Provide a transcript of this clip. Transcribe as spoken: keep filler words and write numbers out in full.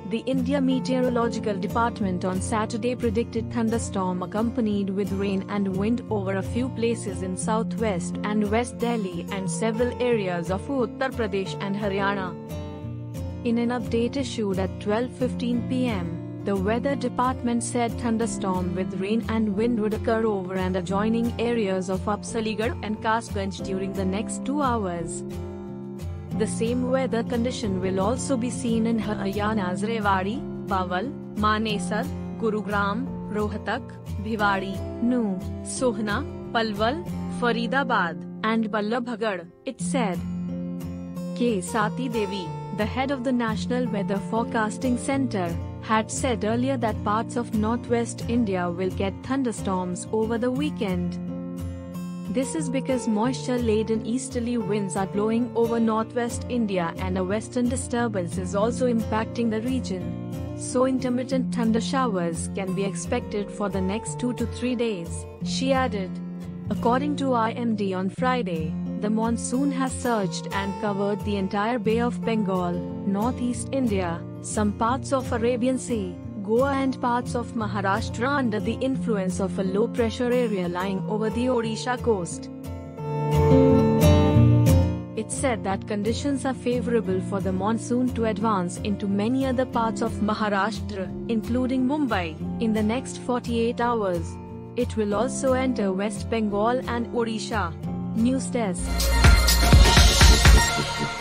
The India Meteorological Department on Saturday predicted thunderstorm accompanied with rain and wind over a few places in southwest and West Delhi and several areas of Uttar Pradesh and Haryana. In an update issued at twelve fifteen p m, the weather department said thunderstorm with rain and wind would occur over and adjoining areas of Upsaligarh and Kasganj during the next two hours. The same weather condition will also be seen in Haryana's Rewari, Bawal, Manesar, Gurugram, Rohtak, Bhiwadi, Nuh, Sohna, Palwal, Faridabad, and Ballabhagarh, it said. K. Sati Devi, the head of the National Weather Forecasting Centre, had said earlier that parts of northwest India will get thunderstorms over the weekend. This is because moisture-laden easterly winds are blowing over northwest India and a western disturbance is also impacting the region. So intermittent thunder showers can be expected for the next two to three days, she added. According to I M D on Friday, the monsoon has surged and covered the entire Bay of Bengal, northeast India, some parts of Arabian Sea, Goa and parts of Maharashtra under the influence of a low-pressure area lying over the Odisha coast. It said that conditions are favorable for the monsoon to advance into many other parts of Maharashtra, including Mumbai, in the next forty-eight hours. It will also enter West Bengal and Odisha. News Desk.